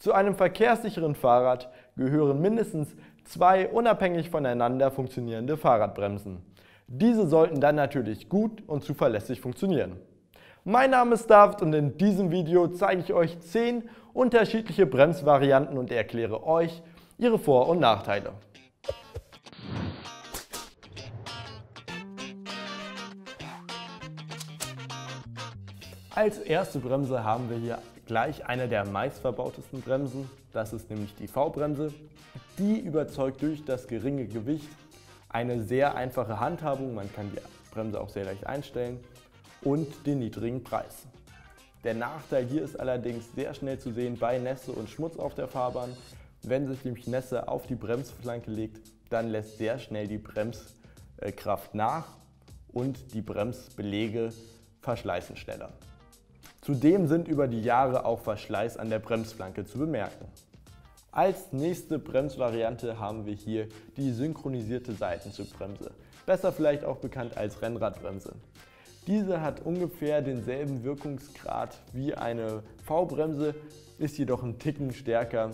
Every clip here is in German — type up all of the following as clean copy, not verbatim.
Zu einem verkehrssicheren Fahrrad gehören mindestens 2 unabhängig voneinander funktionierende Fahrradbremsen. Diese sollten dann natürlich gut und zuverlässig funktionieren. Mein Name ist David und in diesem Video zeige ich euch 10 unterschiedliche Bremsvarianten und erkläre euch ihre Vor- und Nachteile. Als erste Bremse haben wir hier gleich eine der meistverbautesten Bremsen. Das ist nämlich die V-Bremse. Die überzeugt durch das geringe Gewicht, eine sehr einfache Handhabung, man kann die Bremse auch sehr leicht einstellen, und den niedrigen Preis. Der Nachteil hier ist allerdings sehr schnell zu sehen bei Nässe und Schmutz auf der Fahrbahn. Wenn sich nämlich Nässe auf die Bremsflanke legt, dann lässt sehr schnell die Bremskraft nach und die Bremsbeläge verschleißen schneller. Zudem sind über die Jahre auch Verschleiß an der Bremsflanke zu bemerken. Als nächste Bremsvariante haben wir hier die synchronisierte Seitenzugbremse, besser vielleicht auch bekannt als Rennradbremse. Diese hat ungefähr denselben Wirkungsgrad wie eine V-Bremse, ist jedoch einen Ticken stärker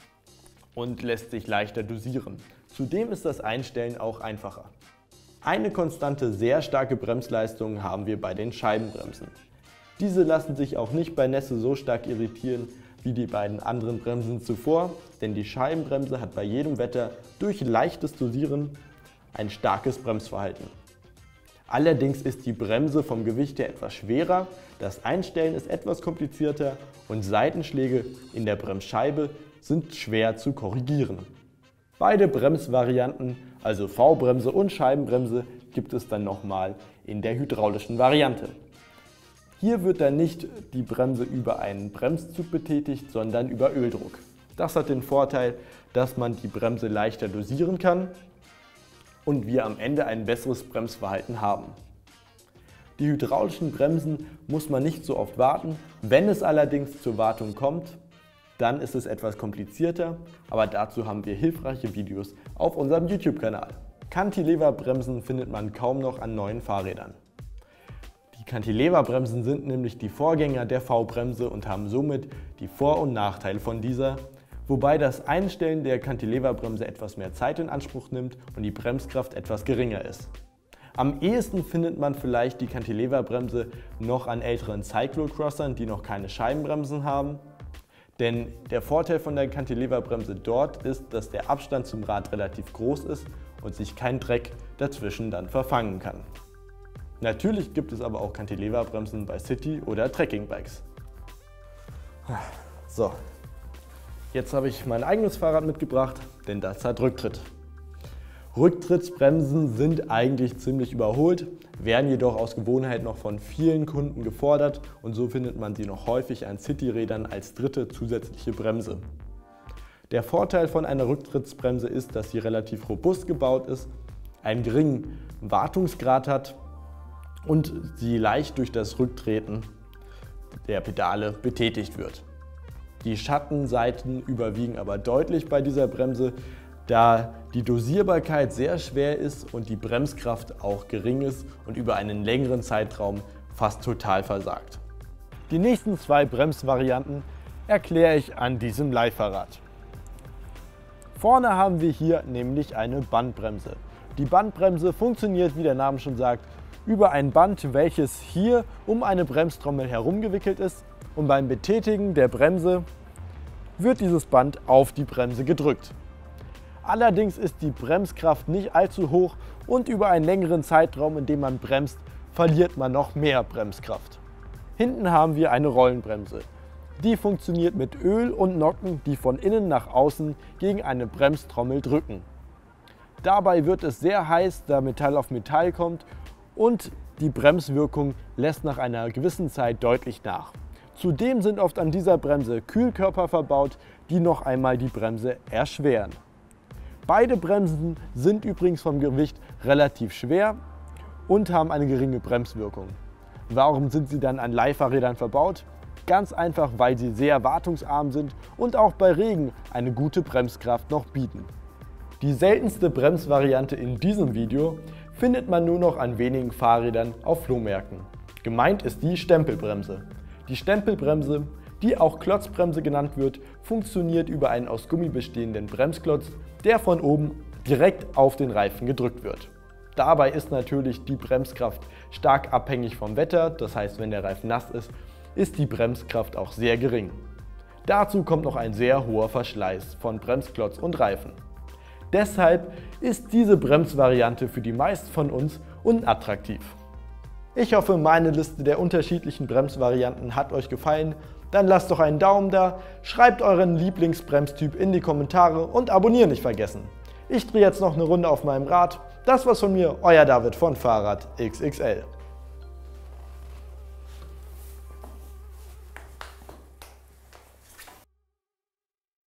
und lässt sich leichter dosieren. Zudem ist das Einstellen auch einfacher. Eine konstante, sehr starke Bremsleistung haben wir bei den Scheibenbremsen. Diese lassen sich auch nicht bei Nässe so stark irritieren wie die beiden anderen Bremsen zuvor, denn die Scheibenbremse hat bei jedem Wetter durch leichtes Dosieren ein starkes Bremsverhalten. Allerdings ist die Bremse vom Gewicht her etwas schwerer, das Einstellen ist etwas komplizierter und Seitenschläge in der Bremsscheibe sind schwer zu korrigieren. Beide Bremsvarianten, also V-Bremse und Scheibenbremse, gibt es dann nochmal in der hydraulischen Variante. Hier wird dann nicht die Bremse über einen Bremszug betätigt, sondern über Öldruck. Das hat den Vorteil, dass man die Bremse leichter dosieren kann und wir am Ende ein besseres Bremsverhalten haben. Die hydraulischen Bremsen muss man nicht so oft warten. Wenn es allerdings zur Wartung kommt, dann ist es etwas komplizierter, aber dazu haben wir hilfreiche Videos auf unserem YouTube-Kanal. Cantilever-Bremsen findet man kaum noch an neuen Fahrrädern. Die Cantilever-Bremsen sind nämlich die Vorgänger der V-Bremse und haben somit die Vor- und Nachteile von dieser, wobei das Einstellen der Cantilever-Bremse etwas mehr Zeit in Anspruch nimmt und die Bremskraft etwas geringer ist. Am ehesten findet man vielleicht die Cantilever-Bremse noch an älteren Cyclocrossern, die noch keine Scheibenbremsen haben. Denn der Vorteil von der Cantilever-Bremse dort ist, dass der Abstand zum Rad relativ groß ist und sich kein Dreck dazwischen dann verfangen kann. Natürlich gibt es aber auch Cantilever-Bremsen bei City- oder Trekkingbikes. So, jetzt habe ich mein eigenes Fahrrad mitgebracht, denn das hat Rücktritt. Rücktrittsbremsen sind eigentlich ziemlich überholt, werden jedoch aus Gewohnheit noch von vielen Kunden gefordert und so findet man sie noch häufig an Cityrädern als dritte zusätzliche Bremse. Der Vorteil von einer Rücktrittsbremse ist, dass sie relativ robust gebaut ist, einen geringen Wartungsgrad hat und sie leicht durch das Rücktreten der Pedale betätigt wird. Die Schattenseiten überwiegen aber deutlich bei dieser Bremse, da die Dosierbarkeit sehr schwer ist und die Bremskraft auch gering ist und über einen längeren Zeitraum fast total versagt. Die nächsten 2 Bremsvarianten erkläre ich an diesem Leihfahrrad. Vorne haben wir hier nämlich eine Bandbremse. Die Bandbremse funktioniert, wie der Name schon sagt, über ein Band, welches hier um eine Bremstrommel herumgewickelt ist und beim Betätigen der Bremse wird dieses Band auf die Bremse gedrückt. Allerdings ist die Bremskraft nicht allzu hoch und über einen längeren Zeitraum, in dem man bremst, verliert man noch mehr Bremskraft. Hinten haben wir eine Rollenbremse. Die funktioniert mit Öl und Nocken, die von innen nach außen gegen eine Bremstrommel drücken. Dabei wird es sehr heiß, da Metall auf Metall kommt und die Bremswirkung lässt nach einer gewissen Zeit deutlich nach. Zudem sind oft an dieser Bremse Kühlkörper verbaut, die noch einmal die Bremse erschweren. Beide Bremsen sind übrigens vom Gewicht relativ schwer und haben eine geringe Bremswirkung. Warum sind sie dann an Leihfahrrädern verbaut? Ganz einfach, weil sie sehr wartungsarm sind und auch bei Regen eine gute Bremskraft noch bieten. Die seltenste Bremsvariante in diesem Video findet man nur noch an wenigen Fahrrädern auf Flohmärkten. Gemeint ist die Stempelbremse. Die Stempelbremse, die auch Klotzbremse genannt wird, funktioniert über einen aus Gummi bestehenden Bremsklotz, der von oben direkt auf den Reifen gedrückt wird. Dabei ist natürlich die Bremskraft stark abhängig vom Wetter, das heißt, wenn der Reifen nass ist, ist die Bremskraft auch sehr gering. Dazu kommt noch ein sehr hoher Verschleiß von Bremsklotz und Reifen. Deshalb ist diese Bremsvariante für die meisten von uns unattraktiv. Ich hoffe, meine Liste der unterschiedlichen Bremsvarianten hat euch gefallen. Dann lasst doch einen Daumen da, schreibt euren Lieblingsbremstyp in die Kommentare und abonnieren nicht vergessen. Ich drehe jetzt noch eine Runde auf meinem Rad. Das war's von mir, euer David von Fahrrad XXL.